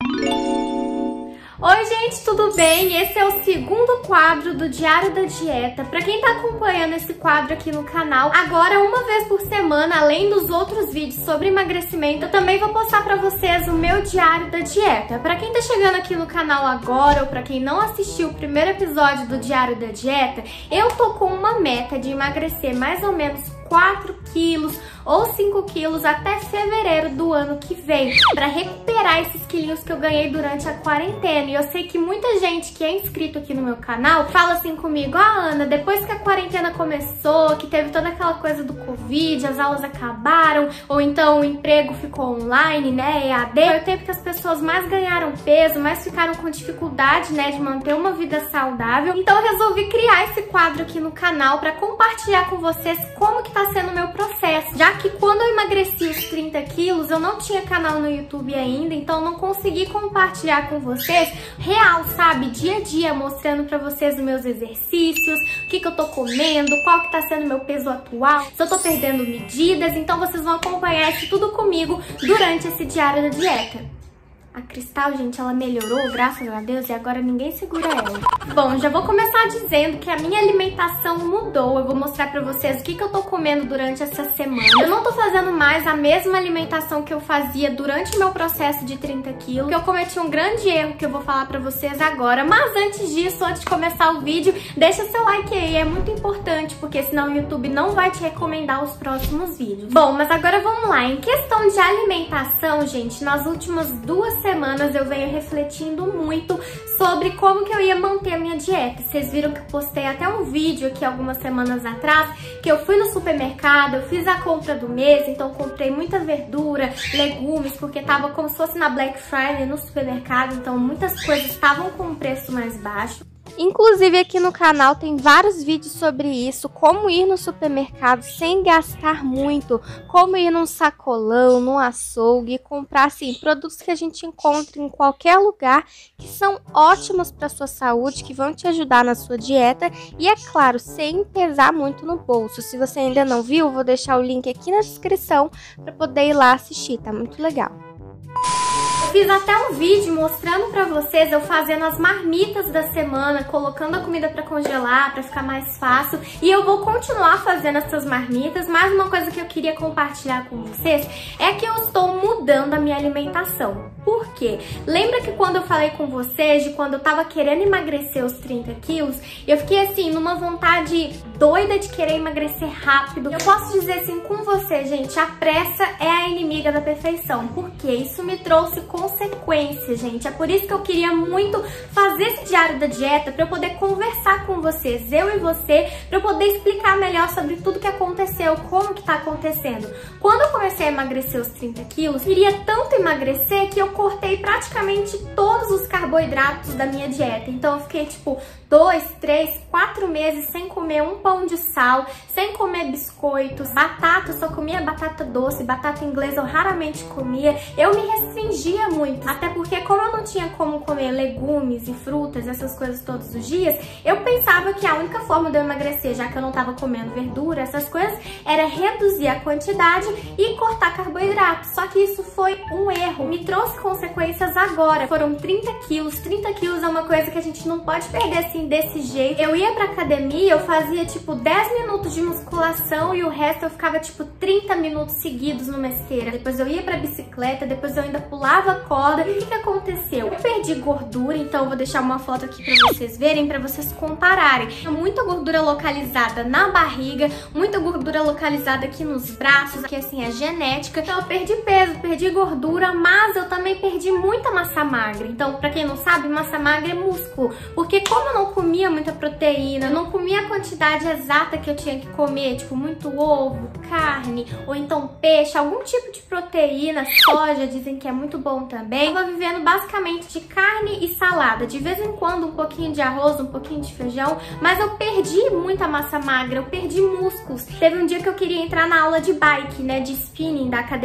Oi gente, tudo bem? Esse é o segundo quadro do Diário da Dieta. Pra quem tá acompanhando esse quadro aqui no canal, agora uma vez por semana, além dos outros vídeos sobre emagrecimento, eu também vou postar pra vocês o meu Diário da Dieta. Pra quem tá chegando aqui no canal agora, ou pra quem não assistiu o primeiro episódio do Diário da Dieta, eu tô com uma meta de emagrecer mais ou menos 4 quilos ou 5 quilos até fevereiro do ano que vem, pra recuperar esses quilinhos que eu ganhei durante a quarentena. E eu sei que muita gente que é inscrito aqui no meu canal fala assim comigo: ah, Ana, depois que a quarentena começou, que teve toda aquela coisa do Covid, as aulas acabaram, ou então o emprego ficou online, né, EAD, foi o tempo que as pessoas mais ganharam peso, mais ficaram com dificuldade, né, de manter uma vida saudável. Então eu resolvi criar esse quadro aqui no canal pra compartilhar com vocês como que tá sendo o meu processo, já que quando eu emagreci os 30 quilos, eu não tinha canal no YouTube ainda, então não consegui compartilhar com vocês real, sabe? Dia a dia, mostrando pra vocês os meus exercícios, o que eu tô comendo, qual que tá sendo meu peso atual, se eu tô perdendo medidas. Então vocês vão acompanhar isso tudo comigo durante esse Diário da Dieta. A Cristal, gente, ela melhorou, graças a Deus, e agora ninguém segura ela. Bom, já vou começar dizendo que a minha alimentação mudou. Eu vou mostrar pra vocês o que eu tô comendo durante essa semana. Eu não tô fazendo mais a mesma alimentação que eu fazia durante o meu processo de 30 quilos, que eu cometi um grande erro que eu vou falar pra vocês agora. Mas antes disso, antes de começar o vídeo, deixa seu like aí, é muito importante, porque senão o YouTube não vai te recomendar os próximos vídeos. Bom, mas agora vamos lá. Em questão de alimentação, gente, nas últimas 2 semanas eu venho refletindo muito sobre como que eu ia manter a minha dieta. Vocês viram que eu postei até um vídeo aqui algumas semanas atrás, que eu fui no supermercado, eu fiz a compra do mês, então comprei muita verdura, legumes, porque tava como se fosse na Black Friday no supermercado, então muitas coisas estavam com um preço mais baixo. Inclusive aqui no canal tem vários vídeos sobre isso, como ir no supermercado sem gastar muito, como ir num sacolão, num açougue e comprar assim, produtos que a gente encontra em qualquer lugar, que são ótimos para sua saúde, que vão te ajudar na sua dieta e, é claro, sem pesar muito no bolso. Se você ainda não viu, vou deixar o link aqui na descrição para poder ir lá assistir, tá muito legal. Fiz até um vídeo mostrando pra vocês eu fazendo as marmitas da semana, colocando a comida pra congelar, pra ficar mais fácil. E eu vou continuar fazendo essas marmitas, mas uma coisa que eu queria compartilhar com vocês é que eu estou mudando a minha alimentação. Por quê? Lembra que quando eu falei com vocês de quando eu tava querendo emagrecer os 30 quilos, eu fiquei assim, numa vontade doida de querer emagrecer rápido. Eu posso dizer assim com você, gente, a pressa é a inimiga da perfeição, porque isso me trouxe consequências, gente. É por isso que eu queria muito fazer esse Diário da Dieta, pra eu poder conversar com vocês, eu e você, pra eu poder explicar melhor sobre tudo que aconteceu, como que tá acontecendo. Quando eu comecei a emagrecer os 30 quilos, eu queria tanto emagrecer que eu cortei praticamente todos os carboidratos da minha dieta. Então eu fiquei tipo 2, 3, 4 meses sem comer um pão de sal, sem comer biscoitos, batata, eu só comia batata doce, batata inglesa eu raramente comia. Eu me restringia muito, até porque como eu não tinha como comer legumes e frutas, essas coisas todos os dias, eu pensava que a única forma de eu emagrecer, já que eu não tava comendo verdura, essas coisas, era reduzir a quantidade e cortar carboidratos. Só que isso foi um erro, me trouxe consequências agora. Foram 30 quilos, 30 quilos é uma coisa que a gente não pode perder assim desse jeito. Eu ia pra academia, eu fazia tipo 10 minutos de musculação e o resto eu ficava tipo 30 minutos seguidos numa esteira. Depois eu ia pra bicicleta, depois eu ainda pulava a corda. E o que aconteceu? Eu perdi gordura, então eu vou deixar uma foto aqui pra vocês verem, pra vocês compararem. Muita gordura localizada na barriga, muita gordura localizada aqui nos braços, que assim é genética. Então eu perdi peso, perdi gordura, mas eu também perdi muita massa magra. Então, pra quem não sabe, massa magra é músculo, porque como eu não comia muita proteína, eu não comia a quantidade exata que eu tinha que comer, tipo muito ovo, carne, ou então peixe, algum tipo de proteína, soja, dizem que é muito bom também. Eu tava vivendo basicamente de carne e salada, de vez em quando um pouquinho de arroz, um pouquinho de feijão, mas eu perdi muita massa magra, eu perdi músculos. Teve um dia que eu queria entrar na aula de bike, né, de spinning da academia, aquela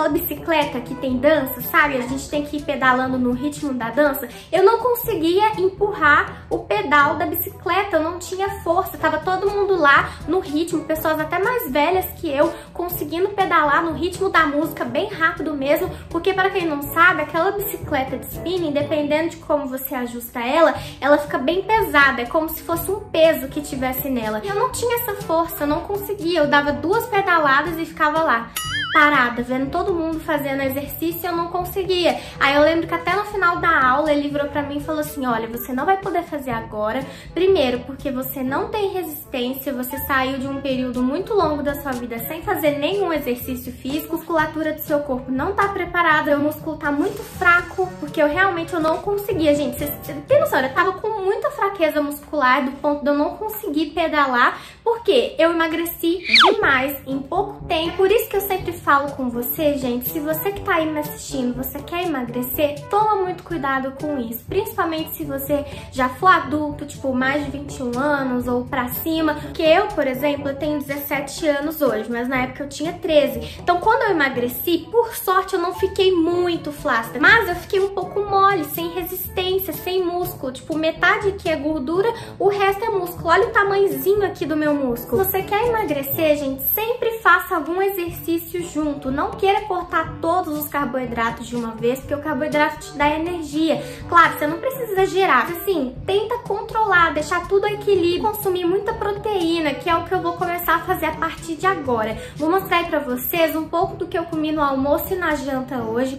aquela bicicleta que tem dança, sabe? A gente tem que ir pedalando no ritmo da dança. Eu não conseguia empurrar o pedal da bicicleta, eu não tinha força, tava todo mundo lá no ritmo, pessoas até mais velhas que eu, conseguindo pedalar no ritmo da música, bem rápido mesmo, porque para quem não sabe, aquela bicicleta de spinning, dependendo de como você ajusta ela fica bem pesada, é como se fosse um peso que tivesse nela. E eu não tinha essa força, eu não conseguia, eu dava 2 pedaladas e ficava lá, parada, vendo todo mundo fazendo exercício e eu não conseguia. Aí eu lembro que até no final da aula ele virou pra mim e falou assim, olha, você não vai poder fazer agora, primeiro porque você não tem resistência, você saiu de um período muito longo da sua vida sem fazer nenhum exercício físico, a musculatura do seu corpo não tá preparada, o músculo tá muito fraco, porque eu realmente não conseguia, gente, vocês têm noção, eu tava com muita fraqueza muscular do ponto de eu não conseguir pedalar, porque eu emagreci demais em pouco tempo, por isso que eu sempre falo com você, gente, se você que tá aí me assistindo, você quer emagrecer, toma muito cuidado com isso, principalmente se você já for adulto, tipo, mais de 21 anos ou pra cima, porque eu, por exemplo, eu tenho 17 anos hoje, mas na época eu tinha 13, então quando eu emagreci, por sorte eu não fiquei muito flácida, mas eu fiquei um pouco mole, sem resistência, sem músculo, tipo, metade aqui é gordura, o resto é músculo, olha o tamanhozinho aqui do meu músculo. Se você quer emagrecer, gente, sempre faça algum exercício junto, não queira cortar todos os carboidratos de uma vez, porque o carboidrato te dá energia. Claro, você não precisa exagerar, mas assim, tenta controlar, deixar tudo ao equilíbrio, consumir muita proteína, que é o que eu vou começar a fazer a partir de agora. Vou mostrar aí pra vocês um pouco do que eu comi no almoço e na janta hoje.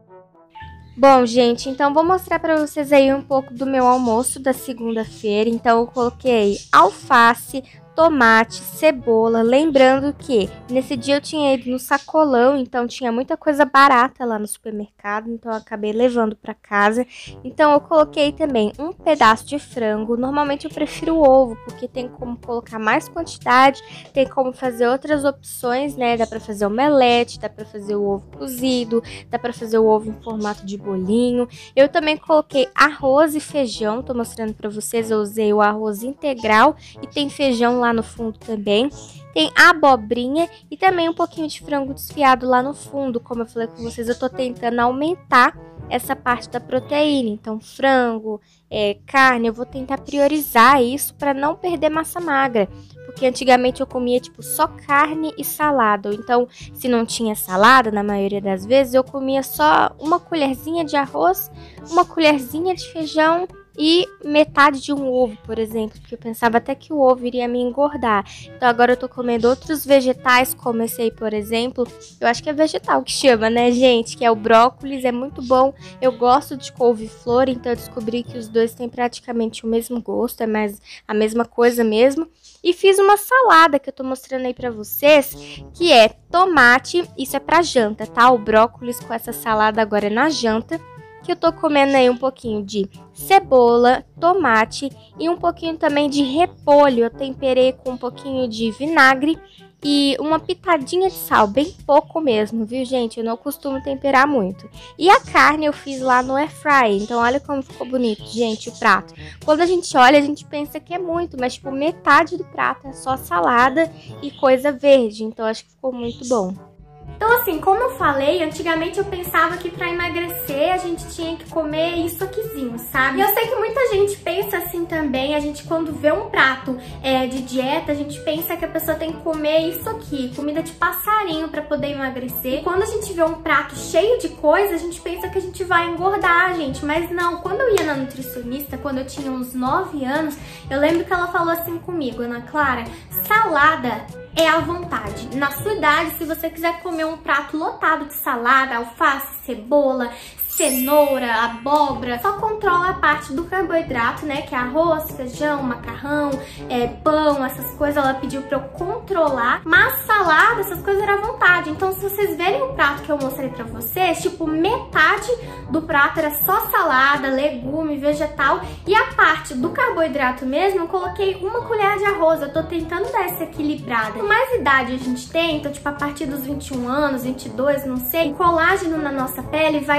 Bom, gente, então vou mostrar pra vocês aí um pouco do meu almoço da segunda-feira. Então eu coloquei alface, tomate, cebola, lembrando que nesse dia eu tinha ido no sacolão, então tinha muita coisa barata lá no supermercado, então eu acabei levando para casa. Então eu coloquei também um pedaço de frango, normalmente eu prefiro o ovo, porque tem como colocar mais quantidade, tem como fazer outras opções, né, dá para fazer omelete, dá para fazer o ovo cozido, dá para fazer o ovo em formato de bolinho. Eu também coloquei arroz e feijão, tô mostrando para vocês, eu usei o arroz integral e tem feijão lá no fundo também, tem abobrinha e também um pouquinho de frango desfiado lá no fundo. Como eu falei com vocês, eu tô tentando aumentar essa parte da proteína, então frango, carne, eu vou tentar priorizar isso para não perder massa magra, porque antigamente eu comia tipo só carne e salada, então se não tinha salada, na maioria das vezes eu comia só uma colherzinha de arroz, uma colherzinha de feijão e metade de um ovo, por exemplo, porque eu pensava até que o ovo iria me engordar. Então agora eu tô comendo outros vegetais, como esse aí, por exemplo. Eu acho que é vegetal que chama, né, gente? Que é o brócolis, é muito bom. Eu gosto de couve-flor, então eu descobri que os dois têm praticamente o mesmo gosto, é mais a mesma coisa mesmo. E fiz uma salada que eu tô mostrando aí pra vocês, que é tomate, isso é pra janta, tá? O brócolis com essa salada agora é na janta. Que eu tô comendo aí um pouquinho de cebola, tomate e um pouquinho também de repolho. Eu temperei com um pouquinho de vinagre e uma pitadinha de sal, bem pouco mesmo, viu, gente? Eu não costumo temperar muito. E a carne eu fiz lá no air fry, então olha como ficou bonito, gente, o prato. Quando a gente olha, a gente pensa que é muito, mas tipo, metade do prato é só salada e coisa verde, então acho que ficou muito bom. Então assim, como eu falei, antigamente eu pensava que pra emagrecer a gente tinha que comer isso aquizinho, sabe? E eu sei que muita gente pensa assim também, a gente quando vê um prato de dieta, a gente pensa que a pessoa tem que comer isso aqui, comida de passarinho pra poder emagrecer. E quando a gente vê um prato cheio de coisa, a gente pensa que a gente vai engordar, gente, mas não. Quando eu ia na nutricionista, quando eu tinha uns 9 anos, eu lembro que ela falou assim comigo, Ana Clara, salada é à vontade. Na sua idade, se você quiser comer um prato lotado de salada, alface, cebola, cenoura, abóbora, só controla a parte do carboidrato, né, que é arroz, feijão, macarrão, pão, essas coisas, ela pediu pra eu controlar, mas salada, essas coisas eram à vontade. Então se vocês verem o prato que eu mostrei pra vocês, tipo, metade do prato era só salada, legume, vegetal, e a parte do carboidrato mesmo, eu coloquei uma colher de arroz. Eu tô tentando dar essa equilibrada. Quanto mais idade a gente tem, então tipo, a partir dos 21 anos, 22, não sei, o colágeno na nossa pele vai diminuir.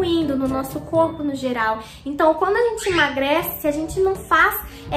contribuindo no nosso corpo no geral. Então, quando a gente emagrece, se a gente não faz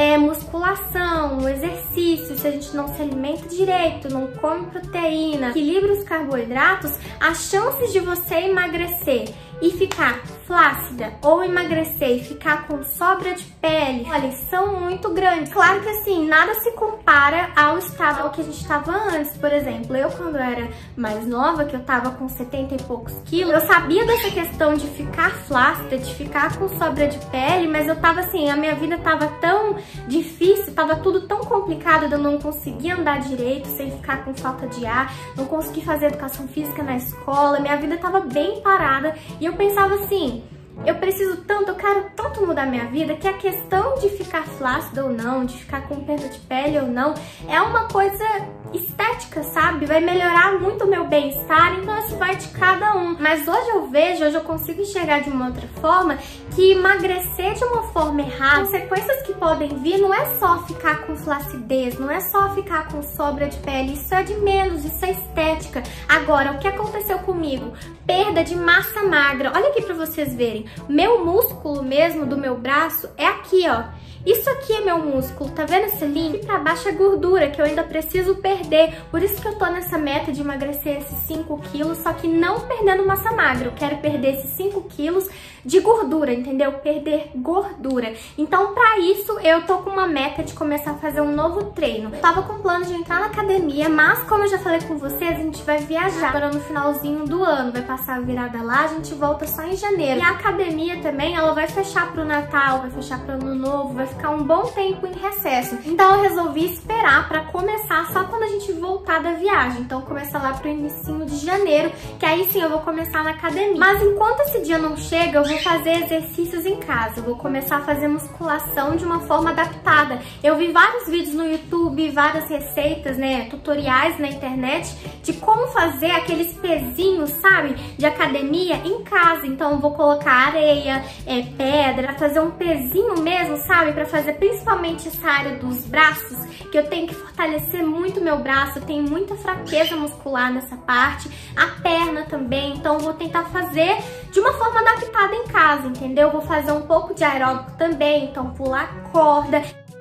musculação, exercício, se a gente não se alimenta direito, não come proteína, equilibra os carboidratos, as chances de você emagrecer e ficar flácida ou emagrecer e ficar com sobra de pele, olha, são muito grandes. Claro que assim, nada se compara ao estado ao que a gente estava antes. Por exemplo, eu quando era mais nova, que eu tava com 70 e poucos quilos, eu sabia dessa questão de ficar flácida, de ficar com sobra de pele, mas eu tava assim, a minha vida tava tão difícil, tava tudo tão complicado, eu não conseguia andar direito sem ficar com falta de ar, não consegui fazer educação física na escola, minha vida tava bem parada e eu pensava assim, eu preciso tanto, eu quero tanto mudar minha vida, que a questão de ficar flácida ou não, de ficar com perda de pele ou não, é uma coisa estética, sabe? Vai melhorar muito o meu bem-estar, então isso vai de cada um. Mas hoje eu vejo, hoje eu consigo enxergar de uma outra forma, que emagrecer de uma forma errada, consequências que podem vir, não é só ficar com flacidez, não é só ficar com sobra de pele, isso é de menos, isso é estética. Agora, o que aconteceu comigo? Perda de massa magra. Olha aqui pra vocês verem. Meu músculo mesmo do meu braço é aqui, ó. Isso aqui é meu músculo, tá vendo esse linho? Aqui pra baixo é gordura, que eu ainda preciso perder. Por isso que eu tô nessa meta de emagrecer esses 5 quilos, só que não perdendo massa magra. Eu quero perder esses 5 quilos de gordura, entendeu? Perder gordura. Então, pra isso, eu tô com uma meta de começar a fazer um novo treino. Eu tava com plano de entrar na academia, mas como eu já falei com vocês, a gente vai viajar agora no finalzinho do ano. Vai passar a virada lá, a gente volta só em janeiro. E a academia também, ela vai fechar pro Natal, vai fechar pro Ano Novo, vai ficar um bom tempo em recesso. Então eu resolvi esperar pra começar só quando a gente voltar da viagem. Então começa lá pro inicinho de janeiro, que aí sim eu vou começar na academia. Mas enquanto esse dia não chega, eu vou fazer exercícios em casa. Eu vou começar a fazer musculação de uma forma adaptada. Eu vi vários vídeos no YouTube, várias receitas, né, tutoriais na internet de como fazer aqueles pezinhos, sabe, de academia em casa. Então eu vou colocar areia, pedra, fazer um pezinho mesmo, sabe, pra fazer principalmente essa área dos braços, que eu tenho que fortalecer muito meu braço, eu tenho muita fraqueza muscular nessa parte, a perna também, então eu vou tentar fazer de uma forma adaptada em casa, entendeu? Vou fazer um pouco de aeróbico também, então pular corda.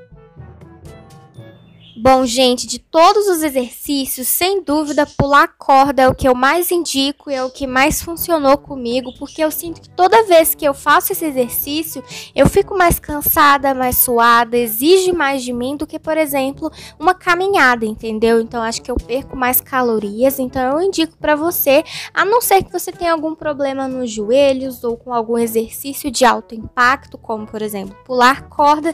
Bom, gente, de todos os exercícios, sem dúvida, pular corda é o que eu mais indico e é o que mais funcionou comigo, porque eu sinto que toda vez que eu faço esse exercício, eu fico mais cansada, mais suada, exige mais de mim do que, por exemplo, uma caminhada, entendeu? Então, acho que eu perco mais calorias, então eu indico pra você, a não ser que você tenha algum problema nos joelhos ou com algum exercício de alto impacto, como, por exemplo, pular corda,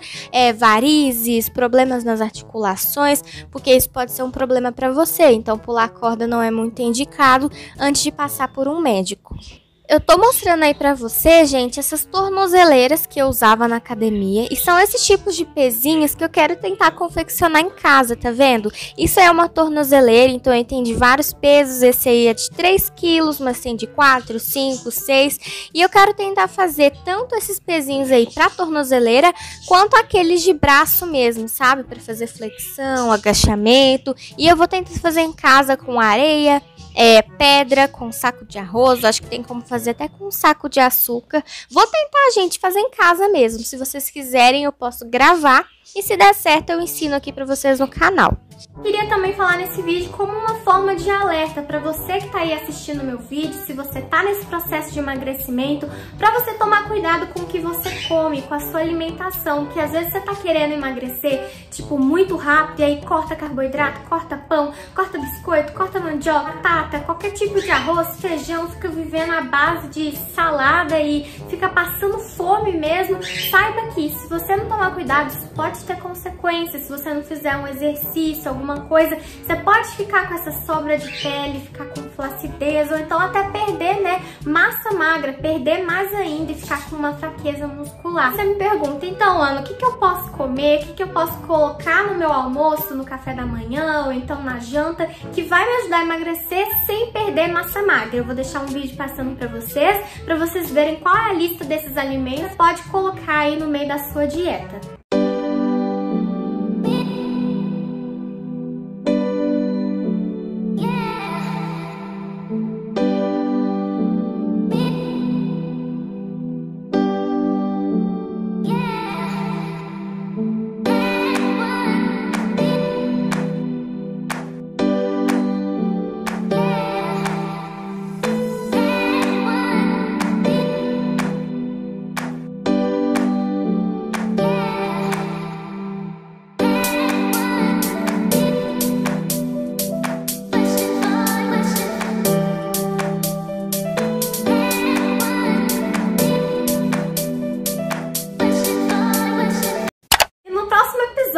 varizes, problemas nas articulações, porque isso pode ser um problema para você. Então, pular corda não é muito indicado antes de passar por um médico. Eu tô mostrando aí pra você, gente, essas tornozeleiras que eu usava na academia. E são esses tipos de pezinhos que eu quero tentar confeccionar em casa, tá vendo? Isso é uma tornozeleira, então eu tenho de vários pesos. Esse aí é de 3 quilos, mas tem de 4, 5, 6. E eu quero tentar fazer tanto esses pezinhos aí pra tornozeleira, quanto aqueles de braço mesmo, sabe? Pra fazer flexão, agachamento. E eu vou tentar fazer em casa com areia, pedra, com saco de arroz, acho que tem como fazer até com um saco de açúcar. Vou tentar, gente, fazer em casa mesmo. Se vocês quiserem, eu posso gravar e se der certo, eu ensino aqui pra vocês no canal. Queria também falar nesse vídeo como uma forma de alerta para você que tá aí assistindo meu vídeo, se você tá nesse processo de emagrecimento, para você tomar cuidado com o que você come, com a sua alimentação, que às vezes você tá querendo emagrecer, tipo, muito rápido, e aí corta carboidrato, corta pão, corta biscoito, corta mandioca, batata, qualquer tipo de arroz, feijão, fica vivendo à base de salada e fica passando fome mesmo. Saiba que se você não tomar cuidado, isso pode ter consequências. Se você não fizer um exercício, alguma coisa, você pode ficar com essa sobra de pele, ficar com flacidez, ou então até perder, né, massa magra, perder mais ainda e ficar com uma fraqueza muscular. Você me pergunta, então, Ana, o que eu posso comer, o que eu posso colocar no meu almoço, no café da manhã, ou então na janta, que vai me ajudar a emagrecer sem perder massa magra? Eu vou deixar um vídeo passando pra vocês verem qual é a lista desses alimentos que pode colocar aí no meio da sua dieta.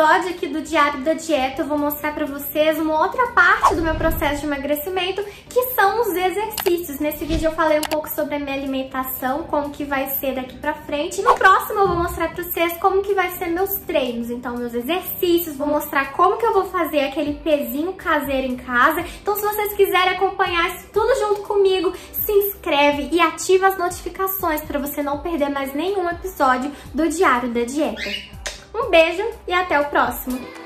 episódio aqui do Diário da Dieta eu vou mostrar pra vocês uma outra parte do meu processo de emagrecimento, que são os exercícios. Nesse vídeo eu falei um pouco sobre a minha alimentação, como que vai ser daqui pra frente. No próximo eu vou mostrar pra vocês como que vai ser meus treinos, então meus exercícios, vou mostrar como que eu vou fazer aquele pezinho caseiro em casa. Então se vocês quiserem acompanhar isso tudo junto comigo, se inscreve e ativa as notificações para você não perder mais nenhum episódio do Diário da Dieta. Um beijo e até o próximo!